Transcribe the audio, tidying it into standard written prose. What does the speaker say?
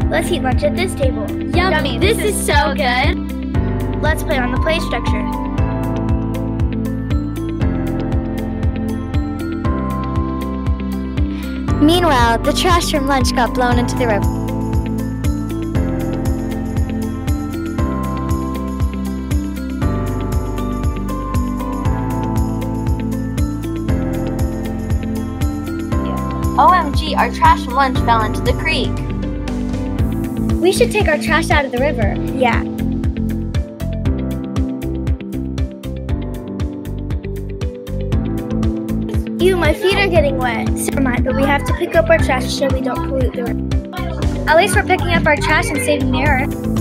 Let's eat lunch at this table. Yummy, this is so good. Let's play on the play structure. Meanwhile, the trash from lunch got blown into the river. OMG, our trash from lunch fell into the creek. We should take our trash out of the river. Yeah. Ew, my feet are getting wet. Never mind, but we have to pick up our trash so we don't pollute the river. At least we're picking up our trash and saving the earth.